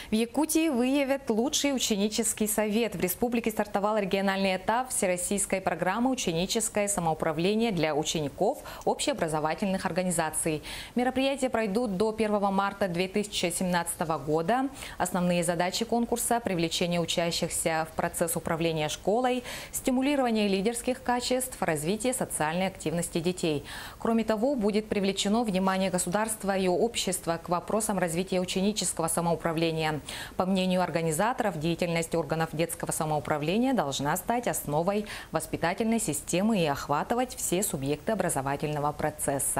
В Якутии выявят лучший ученический совет. В республике стартовал региональный этап всероссийской программы «Ученическое самоуправление» для учеников общеобразовательных организаций. Мероприятия пройдут до 1 марта 2017 года. Основные задачи конкурса – привлечение учащихся в процесс управления школой, стимулирование лидерских качеств, развитие социальной активности детей. Кроме того, будет привлечено внимание государства и общества к вопросам развития ученического самоуправления. По мнению организаторов, деятельность органов детского самоуправления должна стать основой воспитательной системы и охватывать все субъекты образовательного процесса.